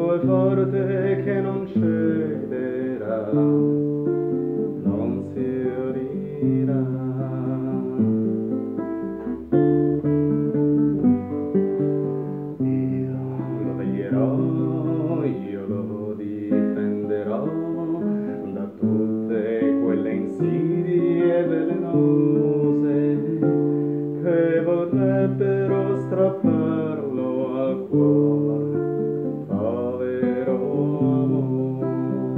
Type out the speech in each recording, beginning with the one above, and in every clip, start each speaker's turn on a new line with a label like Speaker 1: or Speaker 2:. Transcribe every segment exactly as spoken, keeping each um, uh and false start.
Speaker 1: è forte che non cederà, non si unirà. Io lo veglierò, io lo difenderò da tutte quelle insidie velenose che vorrebbero strapparlo al cuore, povero amore.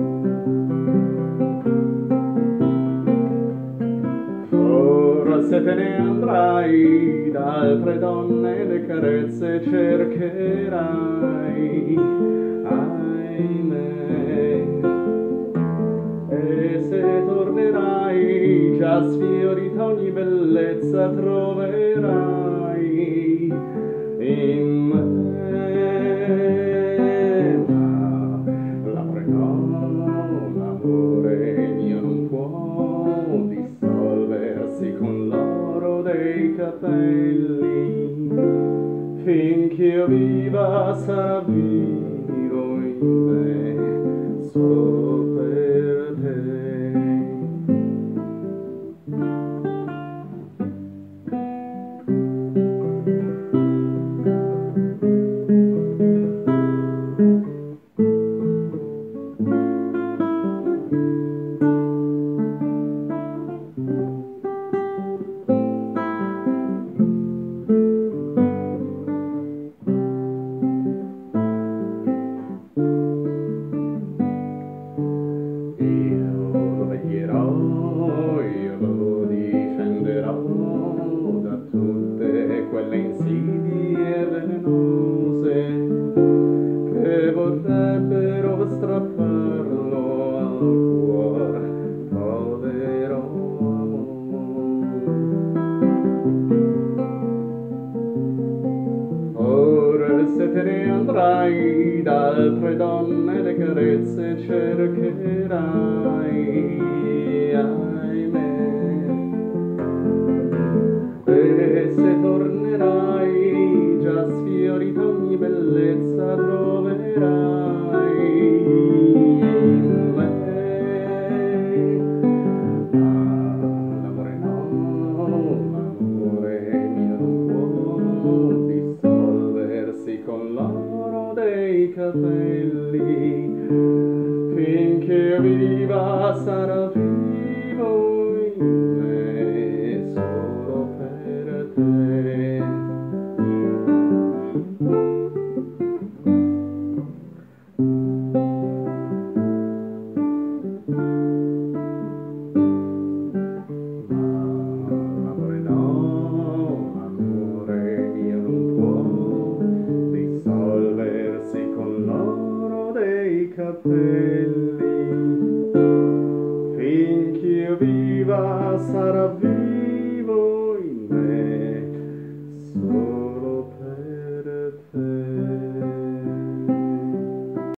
Speaker 1: Forse te ne andrai, da altre donne le carezze cercherai, ahimè. E se tornerai, già sfiorita ogni bellezza troverai in me. Ma l'amore no, l'amore mio non può dissolversi con l'oro dei capelli. Finché io viva sarà vivo in me solo per te. Io lo difenderò da tutte quelle insidie velenose che vorrebbero strapparlo al cuore, povero amore. Ora se te ne andrai, da altre donne le carezze cercherai, e se tornerai, già sfiorita ogni bellezza troverai in me. Ah, l'amore no, l'amore mio non può dissolversi con l'oro dei capelli. Finché io viva sarà vivo in me solo per te. Ma l'amore no, l'amore mio non può dissolversi con l'oro dei capelli. Finché io viva sarà vivo